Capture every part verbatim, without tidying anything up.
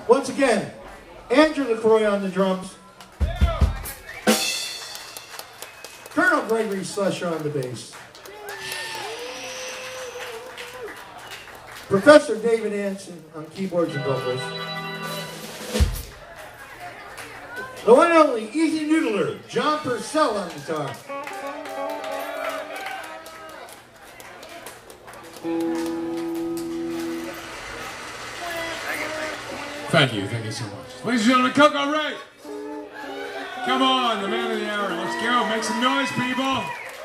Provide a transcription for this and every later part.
Once again, Andrew LaCroix on the drums. Colonel Gregory Slusher on the bass. Professor David Anson on keyboards and vocals. The one and only Easy Noodler, John Purcell on guitar. Thank you, thank you so much. Ladies and gentlemen, Koko Ray! Come on, the man of the hour. Let's go, make some noise, people!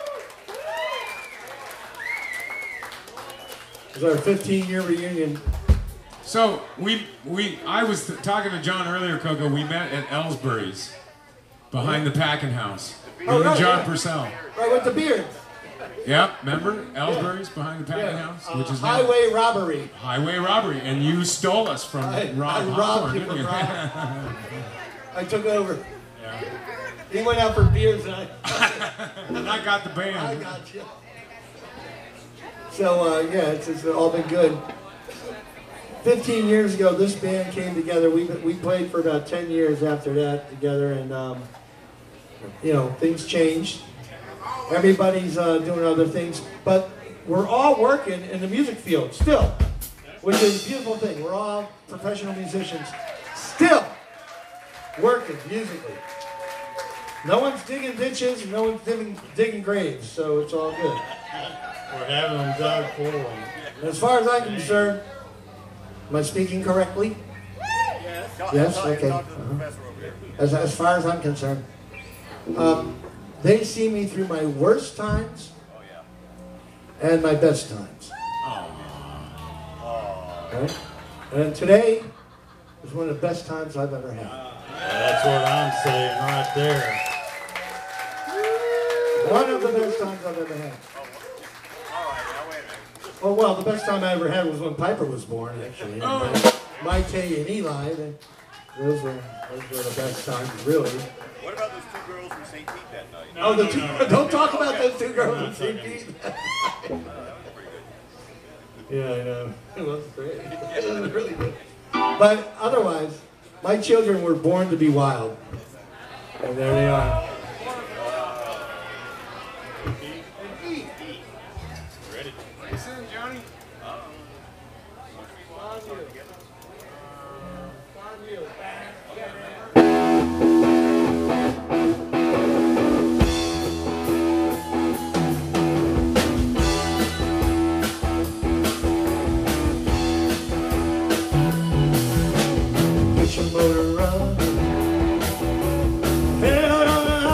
It's our fifteen year reunion. So, we, we, I was th talking to John earlier, Koko. We met at Ellsbury's, behind the packing house. Oh, Me right, and John yeah. Purcell. Right, with the beard. Yep, remember? Ellsbury's, behind the packing Yeah. house? Uh, Which is highway now robbery. Highway robbery. And you stole us from I, Rob I robbed Hawthorne, you didn't from you? Rob. I took over. Yeah. He went out for beers and I... And I got the band. I got you. So, uh, yeah, it's, it's all been good. Fifteen years ago, this band came together. We we played for about ten years after that together, and um, you know, things changed. Everybody's uh, doing other things, but we're all working in the music field still, which is a beautiful thing. We're all professional musicians still working musically. No one's digging ditches, no one's digging, digging graves, so it's all good. We're having them dug for them. As far as I'm concerned, am I speaking correctly? Yes. Yes? Okay. Uh-huh. As, as far as I'm concerned. Um, they see me through my worst times and my best times. Right? And today is one of the best times I've ever had. That's what I'm saying right there. One of the best times I've ever had. Oh, well, the best time I ever had was when Piper was born, actually. Oh. My Tay and Eli, they, those, were, those were the best times, really. What about those two girls from Saint Pete that night? Oh, the two, don't talk about those two girls from Saint Pete. Yeah, I know. It was great. It was really good. But otherwise, my children were born to be wild. And there they are. Ready? Listen, Johnny. Get your motor running. Head on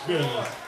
goodness.